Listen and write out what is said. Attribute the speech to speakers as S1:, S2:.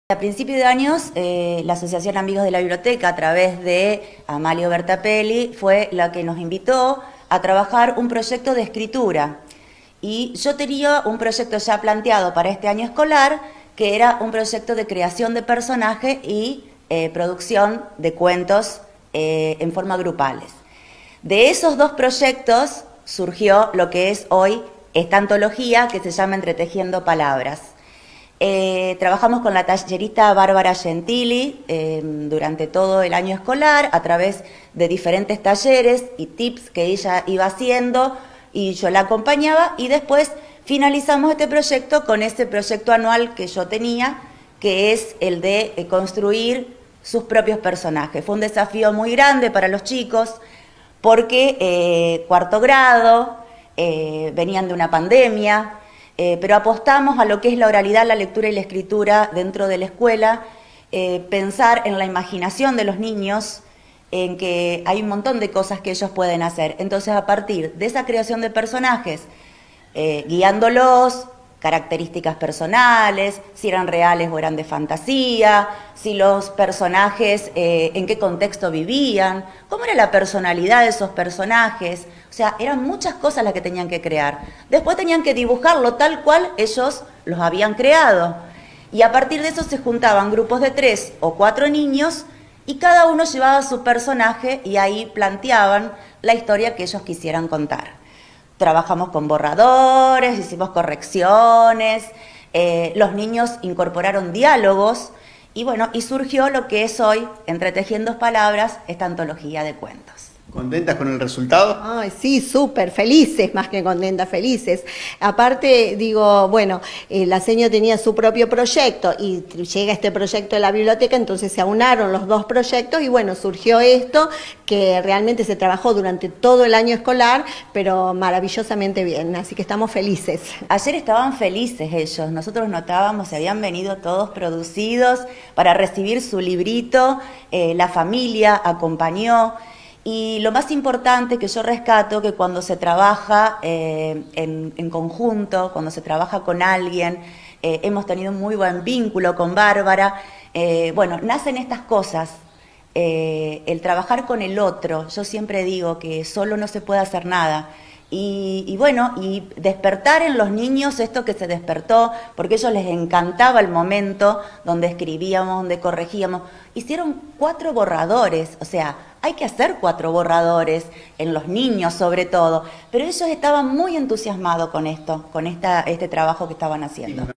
S1: A principios de años, la Asociación Amigos de la Biblioteca, a través de Amalio Bertapelli, fue la que nos invitó a trabajar un proyecto de escritura. Y yo tenía un proyecto ya planteado para este año escolar, que era un proyecto de creación de personajes y producción de cuentos en forma grupales. De esos dos proyectos surgió lo que es hoy esta antología que se llama Entretejiendo Palabras. Trabajamos con la tallerista Bárbara Gentili durante todo el año escolar a través de diferentes talleres y tips que ella iba haciendo y yo la acompañaba, y después finalizamos este proyecto con ese proyecto anual que yo tenía, que es el de construir sus propios personajes. Fue un desafío muy grande para los chicos porque cuarto grado, venían de una pandemia, pero apostamos a lo que es la oralidad, la lectura y la escritura dentro de la escuela, pensar en la imaginación de los niños, en que hay un montón de cosas que ellos pueden hacer. Entonces, a partir de esa creación de personajes, guiándolos, características personales, si eran reales o eran de fantasía, si los personajes, en qué contexto vivían, cómo era la personalidad de esos personajes. O sea, eran muchas cosas las que tenían que crear. Después tenían que dibujarlo tal cual ellos los habían creado. Y a partir de eso se juntaban grupos de 3 o 4 niños y cada uno llevaba su personaje y ahí planteaban la historia que ellos quisieran contar. Trabajamos con borradores, hicimos correcciones, los niños incorporaron diálogos y bueno, y surgió lo que es hoy, Entretejiendo Palabras, esta antología de cuentos.
S2: ¿Contentas con el resultado?
S3: Ay, sí, súper felices, más que contentas, felices. Aparte, digo, bueno, la seño tenía su propio proyecto y llega este proyecto de la biblioteca, entonces se aunaron los dos proyectos y bueno, surgió esto que realmente se trabajó durante todo el año escolar, pero maravillosamente bien, así que estamos felices.
S1: Ayer estaban felices ellos, nosotros notábamos, se habían venido todos producidos para recibir su librito, la familia acompañó. Y lo más importante que yo rescato, que cuando se trabaja en conjunto, cuando se trabaja con alguien, hemos tenido un muy buen vínculo con Bárbara, bueno, nacen estas cosas, el trabajar con el otro. Yo siempre digo que solo no se puede hacer nada. Y bueno, y despertar en los niños esto que se despertó, porque a ellos les encantaba el momento donde escribíamos, donde corregíamos. Hicieron 4 borradores, o sea, hay que hacer 4 borradores en los niños sobre todo, pero ellos estaban muy entusiasmados con esto, con este trabajo que estaban haciendo.